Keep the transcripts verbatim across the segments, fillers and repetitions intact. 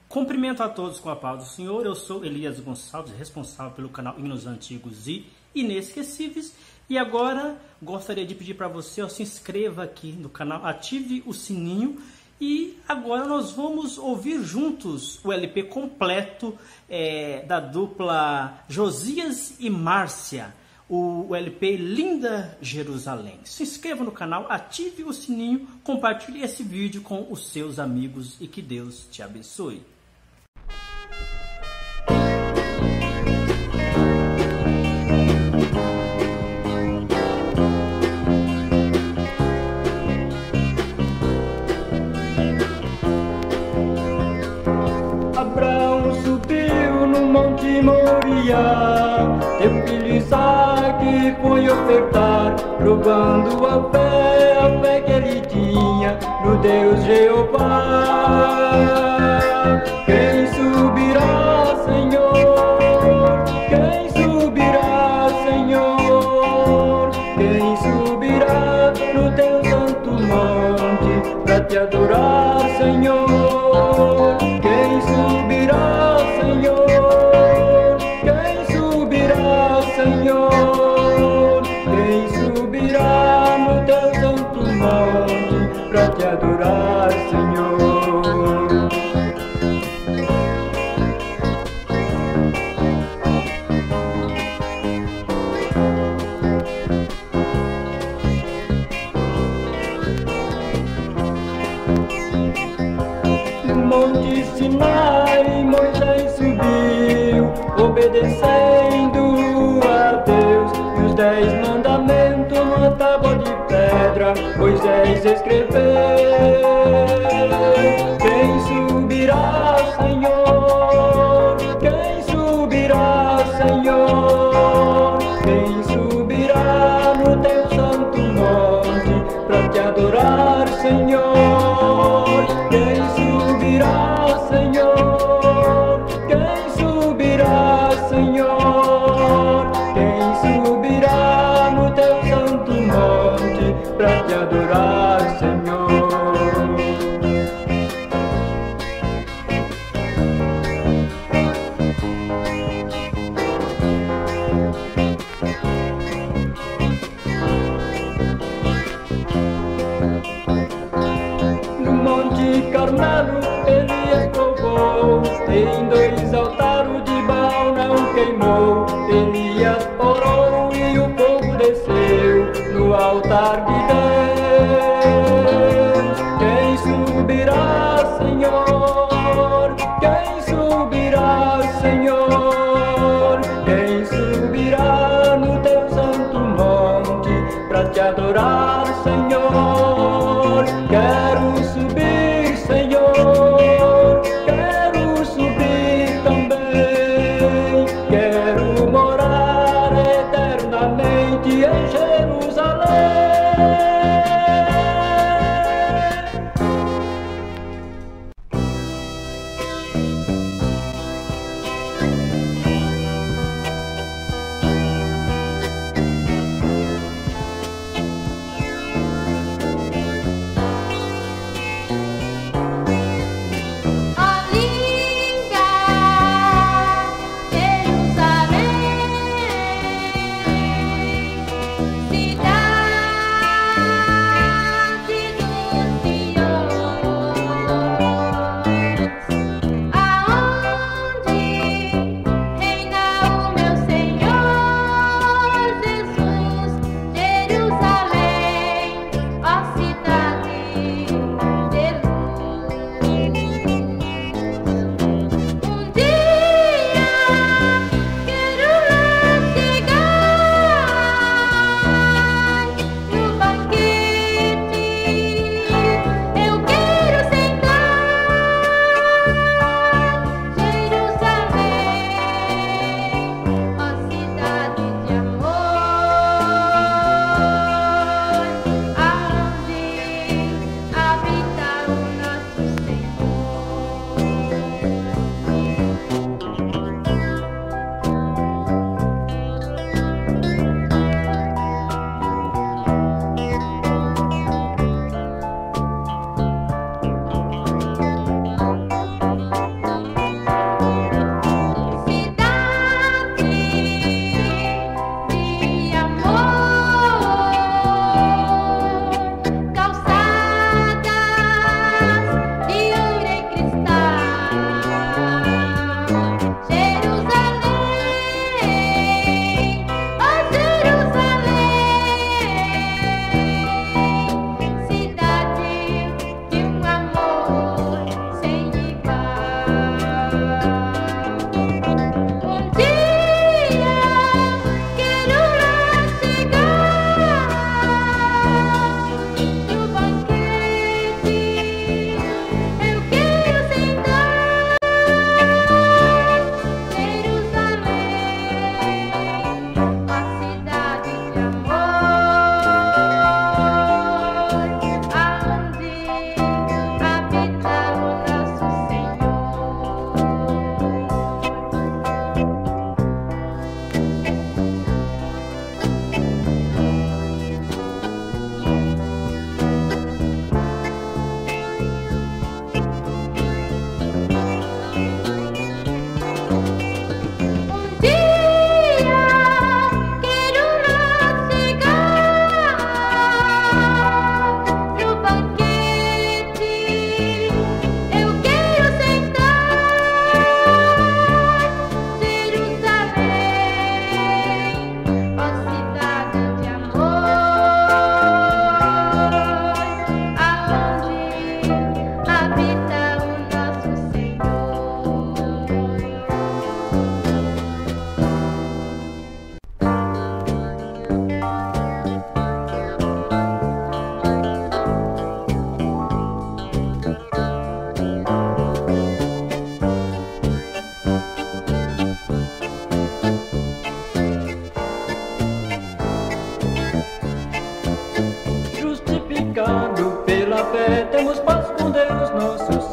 Cumprimento a todos com a paz do Senhor. Eu sou Elias Gonçalves, responsável pelo canal Hinos Antigos e Inesquecíveis. E agora gostaria de pedir para você, ó, se inscreva aqui no canal, ative o sininho. E agora nós vamos ouvir juntos o L P completo é, da dupla Josias e Márcia, o, o L P Linda Jerusalém. Se inscreva no canal, ative o sininho, compartilhe esse vídeo com os seus amigos e que Deus te abençoe. Abraão subiu no Monte Moriá, teu filho Isaque foi ofertar, provando a fé, a fé que ele tinha no Deus Jeová. Quem subirá, Senhor? Quem subirá, Senhor? Quem subirá no teu santo monte para te adorar, Senhor? Quem subirá, Senhor? Quem subirá, Senhor? Quem subirá no teu santo monte para te adorar, Senhor? No Monte Sinai, Moisés subiu, obedecendo a Deus, e os dez mandamentos numa tábua de pedra Moisés escreveu. Quem subirá, Senhor? Quem subirá, Senhor? Quem subirá no teu santo monte para te adorar, Senhor? Quem subirá, Senhor? Quem subirá, Senhor? Quem subirá no teu santo monte para te adorar, Senhor? No Monte Carmelo, Elias provou, em dois altares de Baal não queimou. Elias orou e o fogo desceu no altar de Deus. Quem subirá, Senhor? Quem subirá, Senhor? Quem subirá no teu santo monte para te adorar, Senhor? Quero subir, Senhor, quero subir também.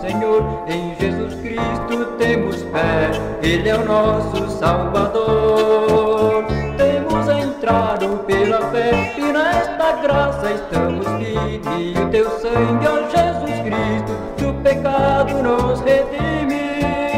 Senhor, em Jesus Cristo temos fé, Ele é o nosso Salvador. Temos entrado pela fé e nesta graça estamos firmes, e o teu sangue, ó Jesus Cristo, do pecado nos redime.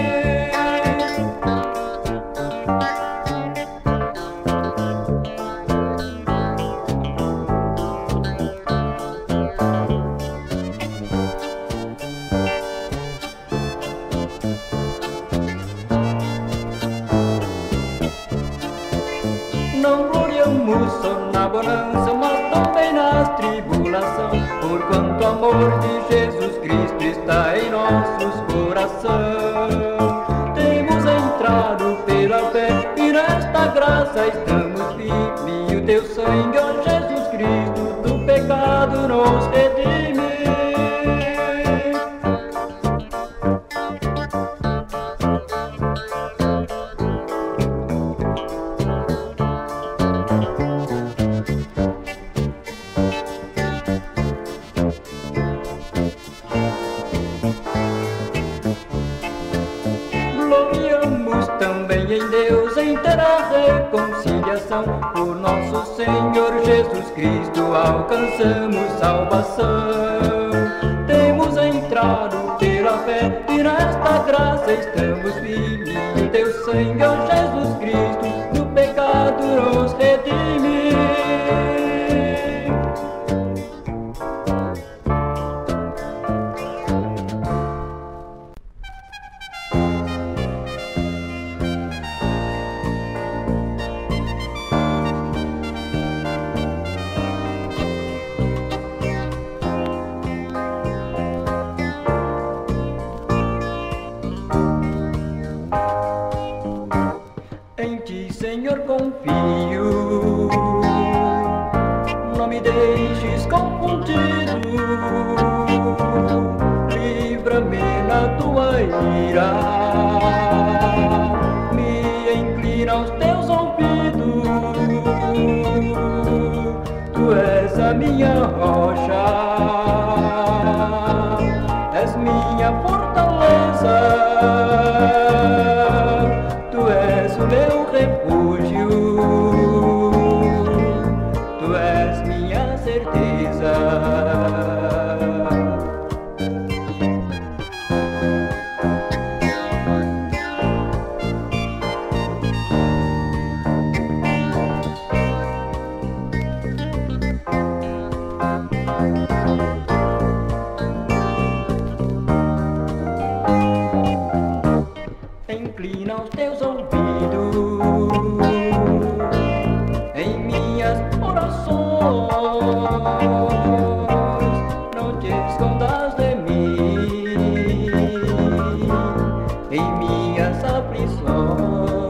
Não gloriamos só na bonança, mas também nas tribulações, porquanto o amor de Jesus Cristo está em nossos corações. Temos entrado pela fé e nesta graça estamos firmes, e o teu sangue, ó Jesus Cristo, do pecado nos redime. Gloriamos também em Deus em ter a reconciliação, por nosso Senhor Jesus Cristo alcançamos salvação. Temos entrado pela fé e nesta graça estamos firmes, e o teu sangue, ó Jesus Cristo, do pecado nos redime. Em ti, Senhor, confio, não me deixes confundido, livra-me na tua ira, me inclina aos teus ouvidos, tu és a minha rocha, és minha fortaleza. Tu és o meu refúgio, tu és minha certeza. Inclina os teus ouvidos em minhas orações, não te escondas de mim em minhas aflições,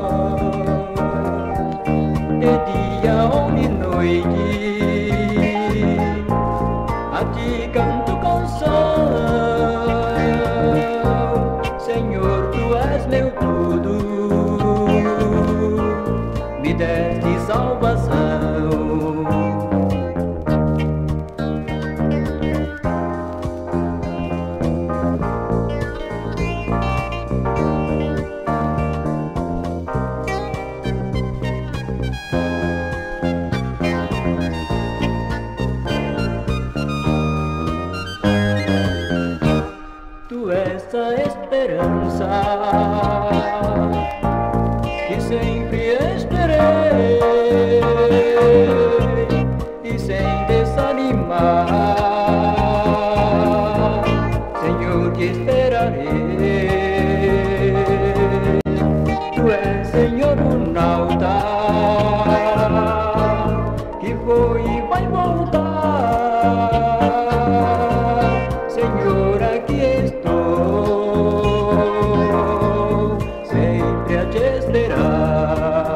de dia ou de noite, a ti canto canção. Senhor, tu és meu tudo, me deste salvação. Tu és a esperança que sempre esperei, e sem desanimar, Senhor, te esperarei. Tu és, Senhor, o nauta que foi e vai voltar. Senhor, aqui estou, sempre a te esperar.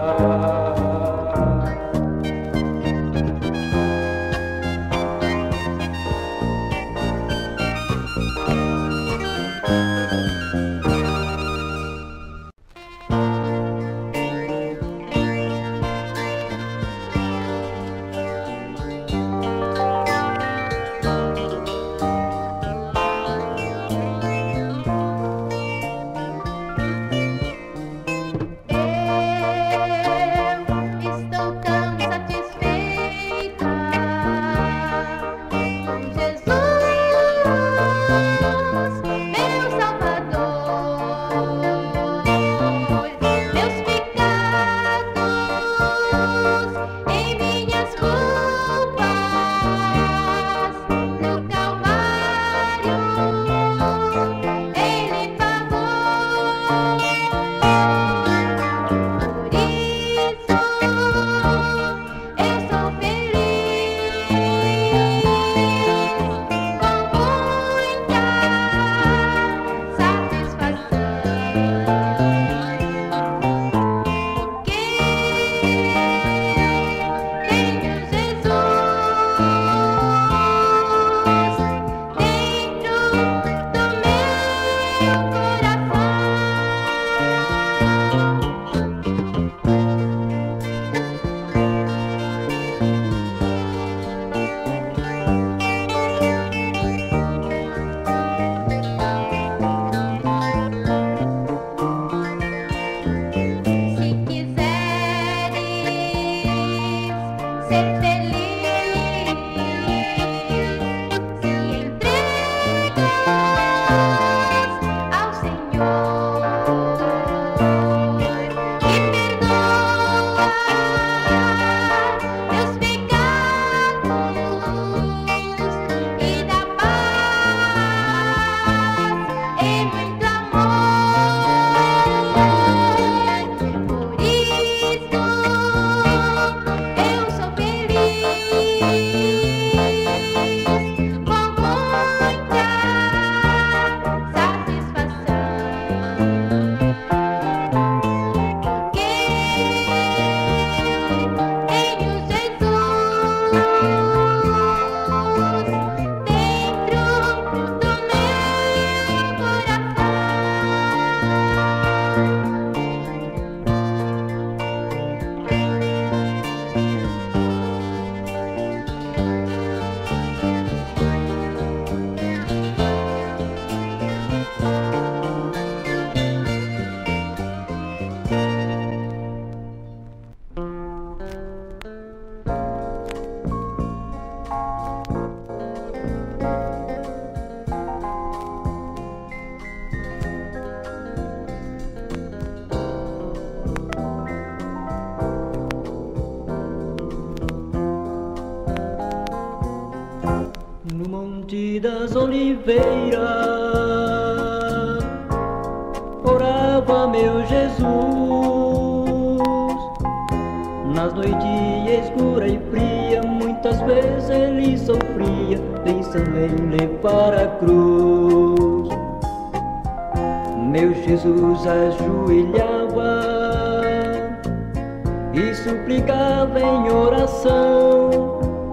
Das oliveiras, orava meu Jesus. Nas noites escura e fria, muitas vezes ele sofria, pensando em levar a cruz. Meu Jesus ajoelhava e suplicava em oração.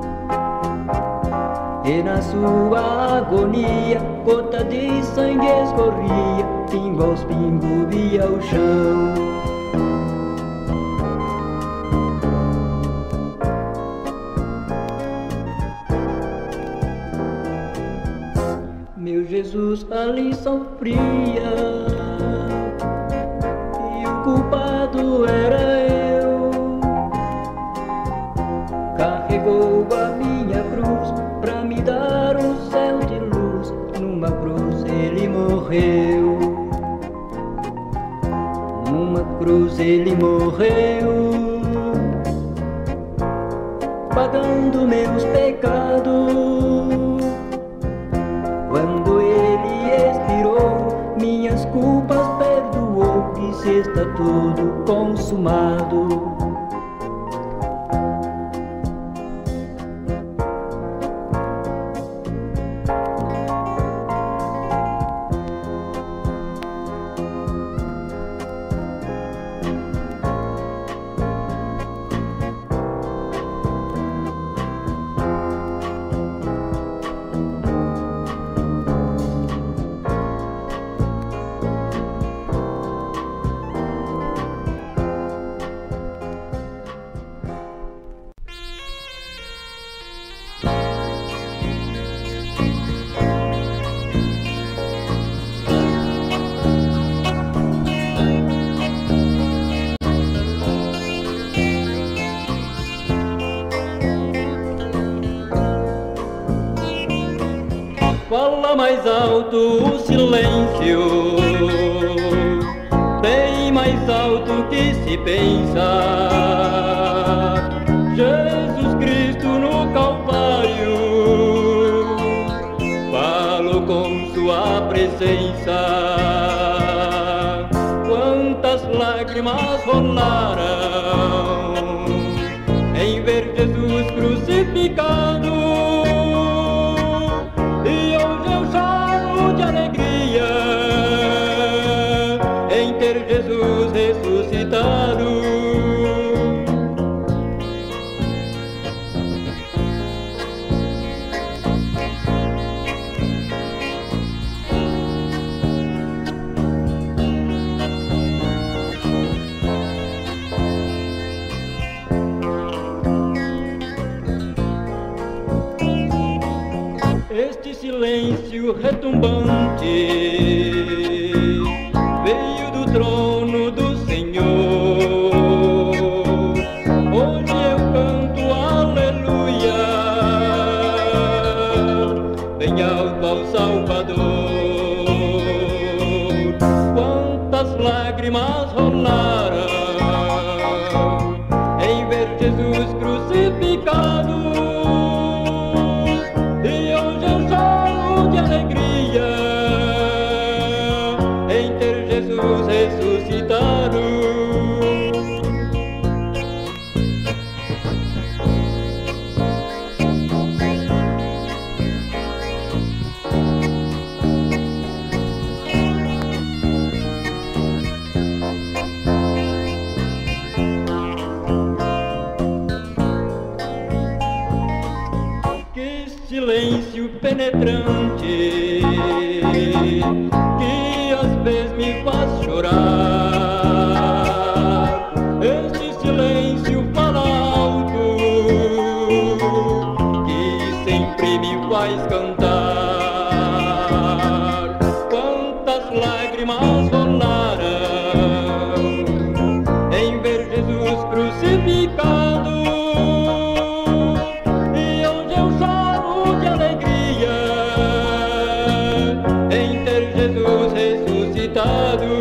E na sua agonia, gota de sangue escorria, pingo aos pingos via o chão. Meu Jesus ali sofria, e o culpado era eu. Carregou a minha cruz pra me dar um céu de luz. Numa cruz ele morreu, numa cruz ele morreu, pagando meus pecados. Quando ele expirou, minhas culpas perdoou, disse está tudo consumado. Fala mais alto o silêncio, bem mais alto que se pensa. Jesus Cristo no Calvário falou com sua presença. Quantas lágrimas rolaram em ver Jesus crucificado. Jesus ressuscitado. silêncio retumbante veio do trono do Senhor. Hoje eu canto aleluia, bem alto ao Salvador. Quantas lágrimas rolaram em ver Jesus crucificado, e hoje eu choro de alegria em ter Jesus ressuscitado. Silêncio penetrante que às vezes me faz chorar. Este silêncio fala alto que sempre me faz cantar. Quantas lágrimas rolaram em ver Jesus crucificado, Jesus ressuscitado.